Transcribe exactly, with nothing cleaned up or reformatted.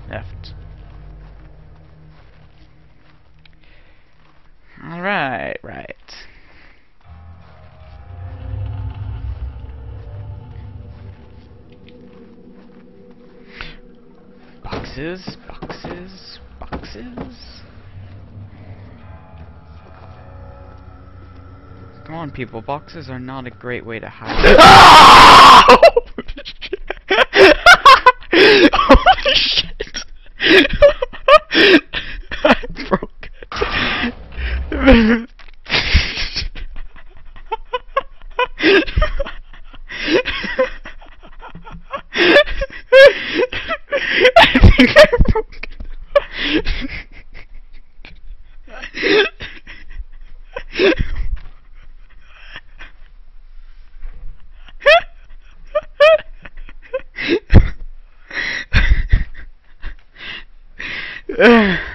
Left. Alright, right. Boxes, boxes, boxes. Come on, people. Boxes are not a great way to hide. Holy shit! I broke it. I think I broke it.